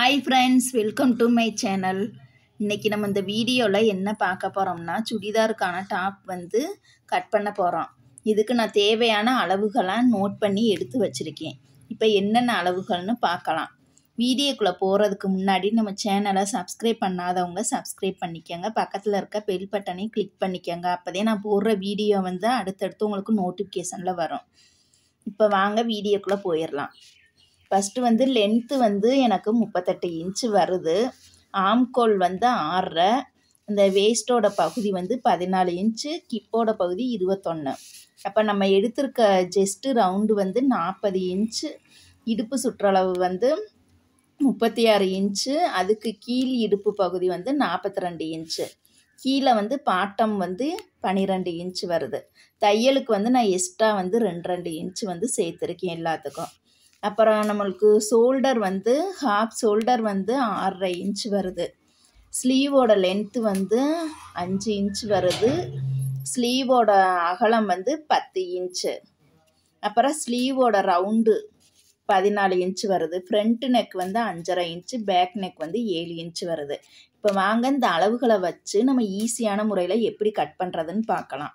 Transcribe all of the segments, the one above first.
Hi friends, welcome to my channel. இன்னைக்கு நம்ம இந்த வீடியோவில் என்ன பார்க்க போகிறோம்னா சுடிதாருக்கான டாப் வந்து கட் பண்ண போகிறோம். இதுக்கு நான் தேவையான அளவுகளாக நோட் பண்ணி எடுத்து வச்சுருக்கேன். இப்போ என்னென்ன அளவுகள்னு பார்க்கலாம். வீடியோக்குள்ளே போகிறதுக்கு முன்னாடி நம்ம சேனலை சப்ஸ்கிரைப் பண்ணாதவங்க சப்ஸ்கிரைப் பண்ணிக்கோங்க. பக்கத்தில் இருக்க பெல் பட்டனையும் கிளிக் பண்ணிக்கோங்க. அப்போதே நான் போடுற வீடியோ வந்து அடுத்தடுத்து உங்களுக்கு நோட்டிஃபிகேஷனில் வரும். இப்போ வாங்க வீடியோக்குள்ளே போயிடலாம். ஃபஸ்ட்டு வந்து லென்த்து வந்து எனக்கு 38 இன்ச்சு வருது. ஆம்கோல் வந்து 6.5, இந்த வேஸ்ட்டோட பகுதி வந்து 14 இன்ச்சு, கிப்போட பகுதி 21. அப்போ நம்ம எடுத்திருக்க ஜெஸ்ட்டு ரவுண்டு வந்து 40 இன்ச்சு, இடுப்பு சுற்றளவு வந்து 36 இன்ச்சு, அதுக்கு கீழ் இடுப்பு பகுதி வந்து 42 இன்ச்சு, கீழே வந்து பாட்டம் வந்து 12 இன்ச்சு வருது. தையலுக்கு வந்து நான் எக்ஸ்ட்ரா வந்து 2 இன்ச்சு வந்து சேர்த்துருக்கேன் எல்லாத்துக்கும். அப்புறம் நம்மளுக்கு ஷோல்டர் வந்து ஹாஃப் ஷோல்டர் வந்து 6.5 இன்ச்சு வருது. ஸ்லீவோட லென்த்து வந்து 5 இன்ச்சு வருது. ஸ்லீவோட அகலம் வந்து 10 இன்ச்சு. அப்புறம் ஸ்லீவோட ரவுண்டு 14 இன்ச்சு வருது. ஃப்ரண்ட் நெக் வந்து 5.5 இன்ச்சு, பேக் நெக் வந்து 7 இன்ச்சு வருது. இப்போ வாங்க இந்த அளவுகளை வச்சு நம்ம ஈஸியான முறையில் எப்படி கட் பண்ணுறதுன்னு பார்க்கலாம்.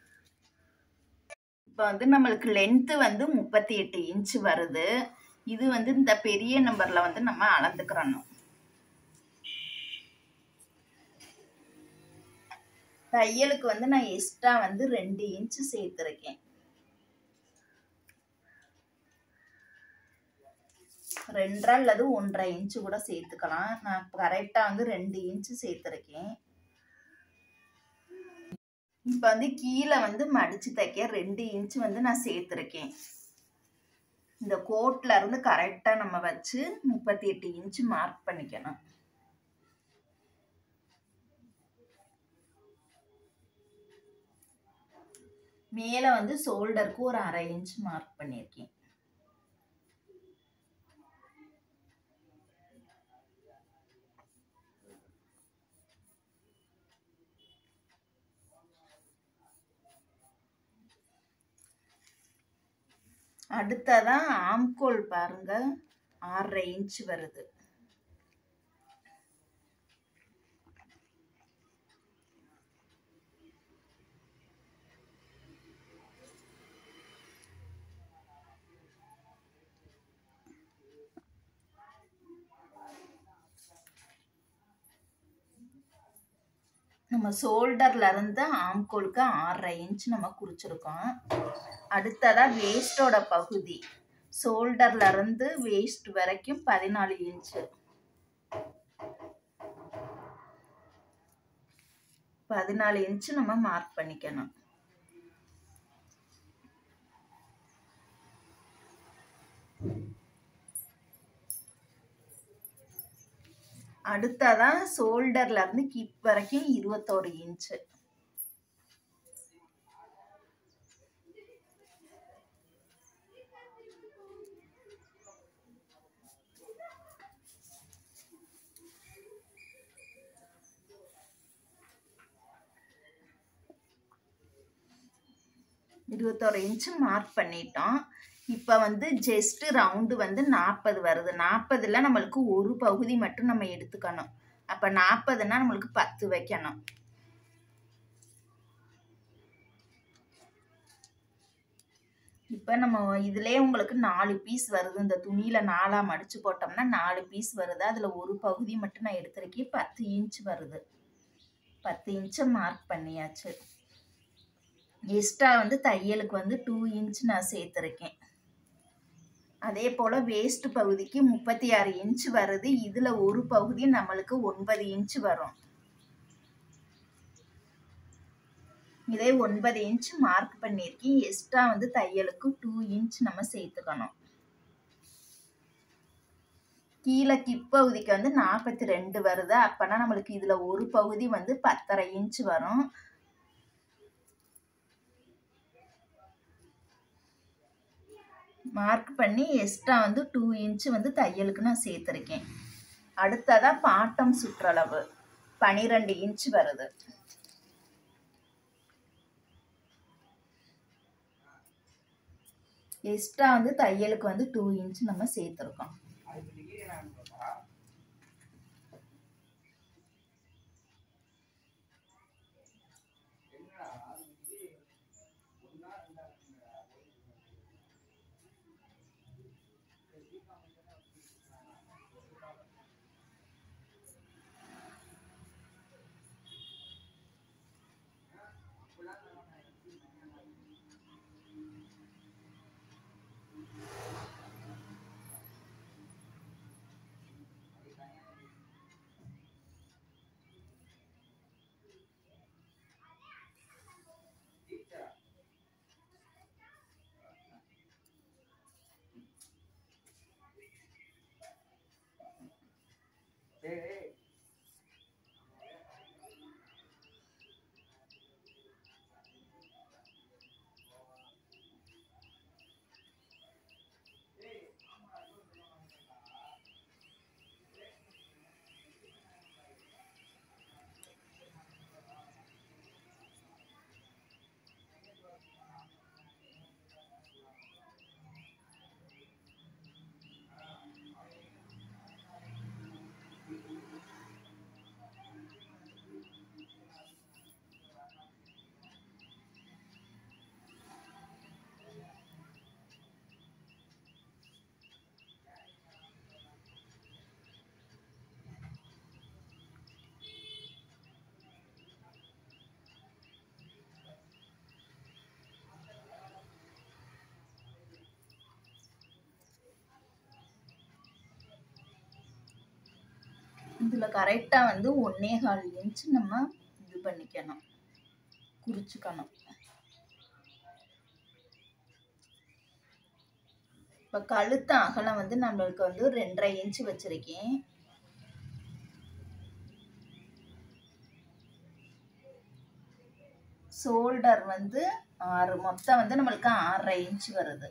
இப்போ வந்து நம்மளுக்கு லென்த்து வந்து 38 இன்ச்சு வருது. இது வந்து இந்த பெரிய நம்பரில் வந்து நம்ம அளந்துக்கிறணும். தையலுக்கு வந்து நான் எக்ஸ்ட்ரா வந்து 2 இன்ச்சு சேர்த்துருக்கேன். 2 அல்லது 1.5 இன்ச்சு கூட சேர்த்துக்கலாம். நான் கரெக்டாக வந்து 2 இன்ச்சு சேர்த்துருக்கேன். இப்போ வந்து கீழே வந்து மடித்து தைக்க 2 இன்ச்சு வந்து நான் சேர்த்துருக்கேன். இந்த கோட்டில் இருந்து கரெக்டாக நம்ம வச்சு 38 இன்ச்சு மார்க் பண்ணிக்கணும். மேலே வந்து ஷோல்டருக்கு ஒரு 1/2 இன்ச்சு மார்க் பண்ணியிருக்கேன். அடுத்ததான் ஆம்கோல் பாருங்க 6.5 இன்ச்சு வருது. நம்ம ஷோல்டர்ல இருந்து ஆம்கோலுக்கு 6.5 இன்ச்சு நம்ம குறிச்சிருக்கோம். அடுத்ததா வேஸ்டோட பகுதி ஷோல்டர்ல இருந்து வேஸ்ட் வரைக்கும் 14 இன்ச்சு. 14 இன்ச்சு நம்ம மார்க் பண்ணிக்கணும். அடுத்ததான் ஷோல்டர்ல இருந்து கிப் வரைக்கும் 21 இன்ச்சு. இன்ச்சு மார்க் பண்ணிட்டோம். இப்போ வந்து ஜஸ்ட் ரவுண்டு வந்து 40 வருது. 40ல் நம்மளுக்கு ஒரு பகுதி மட்டும் நம்ம எடுத்துக்கணும். அப்போ 40னா நம்மளுக்கு 10 வைக்கணும். இப்போ நம்ம இதுலேயே உங்களுக்கு 4 பீஸ் வருது. இந்த துணியில் 4ஆக மடித்து போட்டோம்னா 4 பீஸ் வருது. அதில் ஒரு பகுதி மட்டும் நான் எடுத்துருக்கேன். 10 இன்ச்சு வருது. 10 இன்ச்சை மார்க் பண்ணியாச்சு. எக்ஸ்ட்ரா வந்து தையலுக்கு வந்து 2 இன்ச்சு நான் சேர்த்துருக்கேன். அதே போல் வேஸ்ட் பகுதிக்கு 36 இன்ச்சு வருது. இதில் ஒரு பகுதி நம்மளுக்கு 9 இன்ச்சு வரும். இதே 9 இன்ச்சு மார்க் பண்ணியிருக்கேன். எக்ஸ்ட்ரா வந்து தையலுக்கு 2 இன்ச்சு நம்ம சேர்த்துக்கணும். கீழே கிப் பகுதிக்கு வந்து 42 வருது. அப்போனா நம்மளுக்கு இதில் ஒரு பகுதி வந்து 10.5 இன்ச்சு வரும். மார்க் பண்ணி எக்ஸ்ட்ரா வந்து 2 இன்ச்சு வந்து தையலுக்கு நான் சேர்த்துருக்கேன். அடுத்ததாக பாட்டம் சுற்றளவு 12 இன்ச்சு வருது. எக்ஸ்ட்ரா வந்து தையலுக்கு வந்து 2 இன்ச்சு நம்ம சேர்த்துருக்கோம். இதில் கரெக்டாக வந்து 1.25 இன்ச் நம்ம இது பண்ணிக்கணும், குறிச்சுக்கணும். இப்போ கழுத்து அகலம் வந்து நம்மளுக்கு வந்து 2.5 இன்ச் வச்சுருக்கேன். ஷோல்டர் வந்து 6, மொத்தம் வந்து நம்மளுக்கு 6.5 இன்ச் வருது.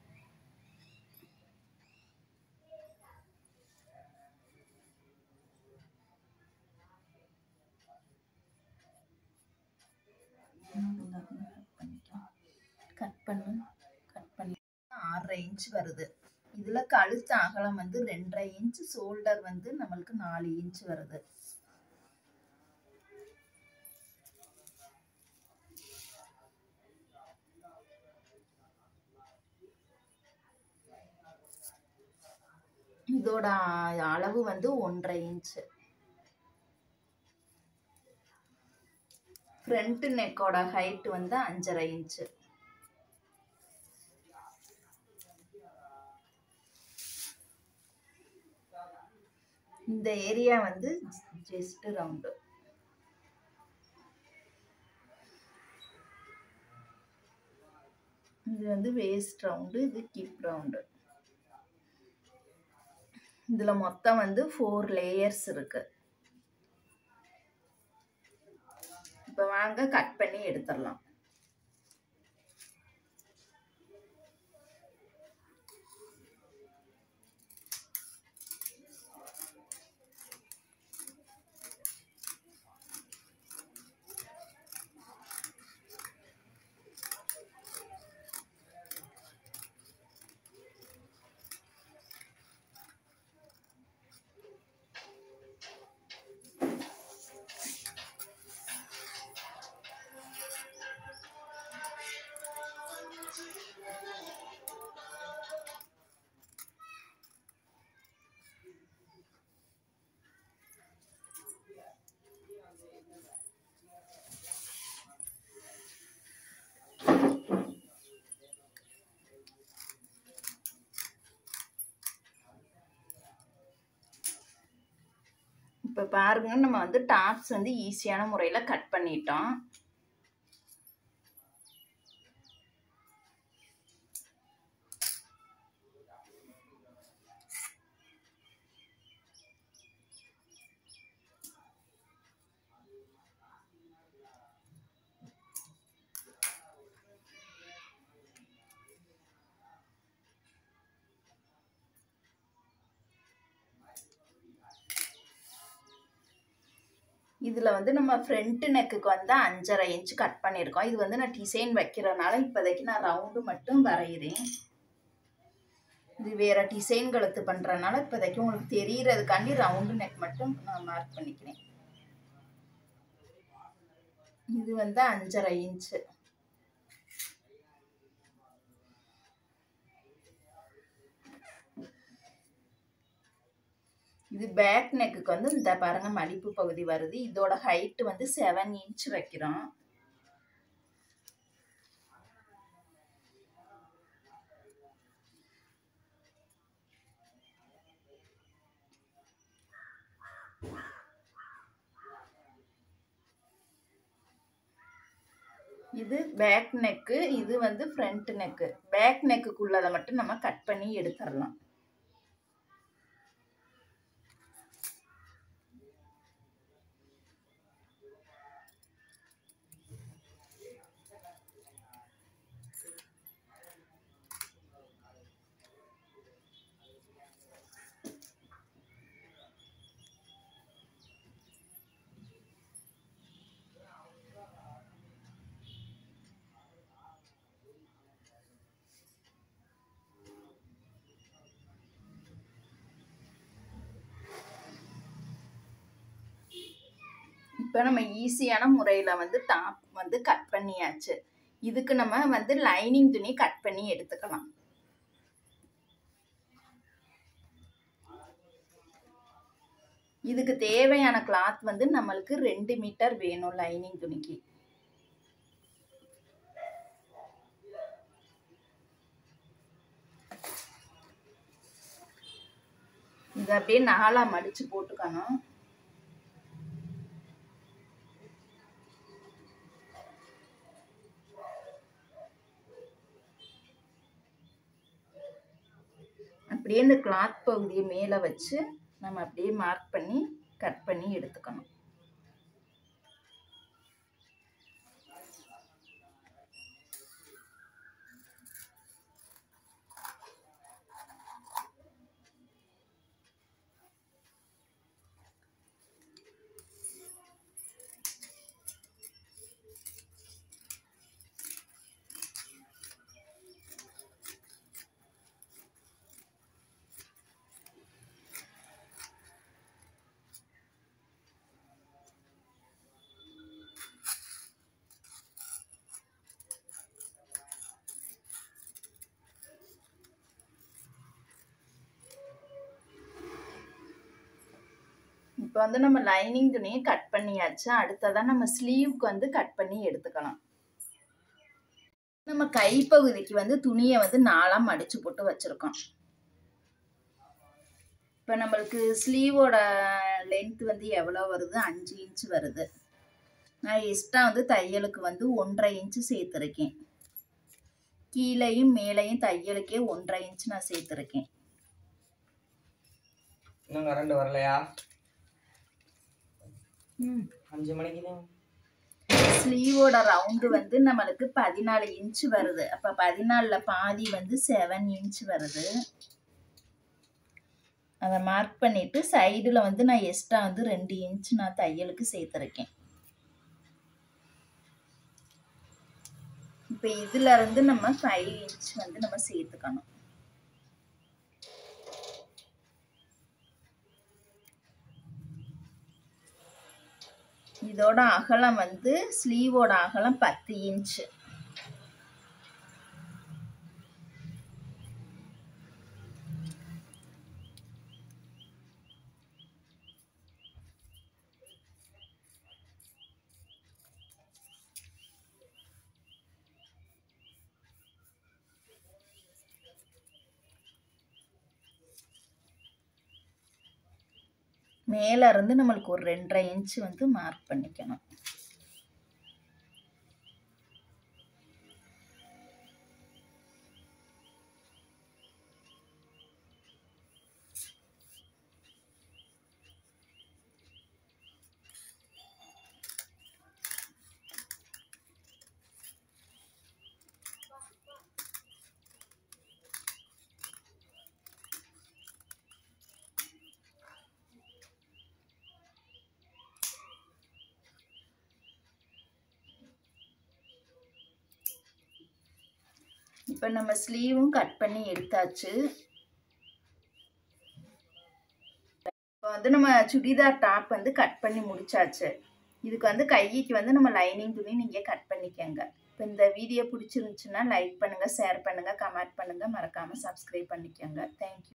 கட் பண்ணி 6.5 இன்ச் வருது. இதில் கழுத்து அகலம் வந்து 2.5 இன்ச், ஷோல்டர் வந்து நம்மளுக்கு 4 இன்ச் வருது. இதோட அளவு வந்து 1.5 இன்ச். ஃப்ரண்ட் நெக்கோட ஹைட் வந்து 5.5 இன்ச். இந்த ஏரியா வந்து ஜஸ்ட் ரவுண்டு. இது வந்து வேஸ்ட் ரவுண்டு, இது கிப் ரவுண்டு. இதில் மொத்தம் வந்து 4 லேயர்ஸ் இருக்கு. இப்போ வாங்க கட் பண்ணி எடுத்துடலாம். இப்போ பாருங்க, நம்ம வந்து டாப்ஸ் வந்து ஈஸியான முறையில் கட் பண்ணிட்டோம். இதில் வந்து நம்ம ஃப்ரண்ட் நெக்குக்கு வந்து 5.5 இன்ச் கட் பண்ணியிருக்கோம். இது வந்து நான் டிசைன் வைக்கிறனால இப்போதைக்கு நான் ரவுண்டு மட்டும் வரைகிறேன். இது வேறு டிசைன் கழுத்து பண்ணுறதுனால இப்போதைக்கு உங்களுக்கு தெரியறதுக்காண்டி ரவுண்டு நெக் மட்டும் நான் மார்க் பண்ணிக்கிறேன். இது வந்து 5.5 இன்ச்சு. இது பேக் நெக்குக்கு வந்து இந்த பாருங்க மடிப்பு பகுதி வருது. இதோட ஹைட் வந்து 7 இன்ச் வைக்கிறோம். இது பேக் நெக்கு, இது வந்து ஃப்ரண்ட் நெக்கு. பேக் நெக்குக்குள்ளதை மட்டும் நம்ம கட் பண்ணி எடுத்துடலாம். இப்போ நம்ம ஈஸியான முறையில் வந்து டாப் வந்து கட் பண்ணியாச்சு. இதுக்கு நம்ம வந்து லைனிங் துணி கட் பண்ணி எடுத்துக்கலாம். இதுக்கு தேவையான கிளாத் வந்து நம்மளுக்கு 2 மீட்டர் வேணும் லைனிங் துணிக்கு. இதை அப்படியே 4ஆக மடித்து போட்டுக்கணும். அப்படியே இந்த கிளாத் பகுதியை மேலே வச்சு நம்ம அப்படியே மார்க் பண்ணி கட் பண்ணி எடுத்துக்கணும். இப்போ வந்து நம்ம லைனிங் துணியை கட் பண்ணியாச்சு. அடுத்ததான் நம்ம ஸ்லீவுக்கு வந்து கட் பண்ணி எடுத்துக்கலாம். நம்ம கைப்பகுதிக்கு வந்து துணியை வந்து 4ஆ மடிச்சு போட்டு வச்சிருக்கோம். இப்போ நம்மளுக்கு ஸ்லீவோட லென்த் வந்து எவ்வளோ வருது? 5 இன்ச் வருது. நான் எக்ஸ்ட்ரா வந்து தையலுக்கு வந்து 1.5 இன்ச்சு சேர்த்துருக்கேன். கீழையும் மேலையும் தையலுக்கே 1.5 இன்ச் நான் சேர்த்துருக்கேன். இன்னும் கரண்ட் வரலையா? 5 மணிக்கு தான். ஸ்லீவோட ரவுண்டு வந்து நம்மளுக்கு 14 இன்ச் வருது. அப்போ 14ல் பாதி வந்து 7 இன்ச் வருது. அதை மார்க் பண்ணிட்டு சைடில் வந்து நான் எக்ஸ்ட்ரா வந்து 2 இன்ச் நான் தையலுக்கு சேர்த்துருக்கேன். இப்போ இதுல இருந்து நம்ம 5 இன்ச் வந்து நம்ம சேர்த்துக்கணும். இதோட அகலம் வந்து ஸ்லீவோட அகலம் 10 இன்ச். மேல இருந்து நம்மளுக்கு ஒரு 2.5 இன்ச் வந்து மார்க் பண்ணிக்கணும். இப்போ நம்ம ஸ்லீவும் கட் பண்ணி எடுத்தாச்சு. இப்போ வந்து நம்ம சுடிதார் டாப் வந்து கட் பண்ணி முடிச்சாச்சு. இதுக்கு வந்து கைக்கு வந்து நம்ம லைனிங் துணி நீங்கள் கட் பண்ணிக்கங்க. இப்போ இந்த வீடியோ பிடிச்சிருந்துச்சுன்னா லைக் பண்ணுங்கள், ஷேர் பண்ணுங்கள், கமெண்ட் பண்ணுங்கள், மறக்காமல் சப்ஸ்கிரைப் பண்ணிக்கோங்க. தேங்க்யூ.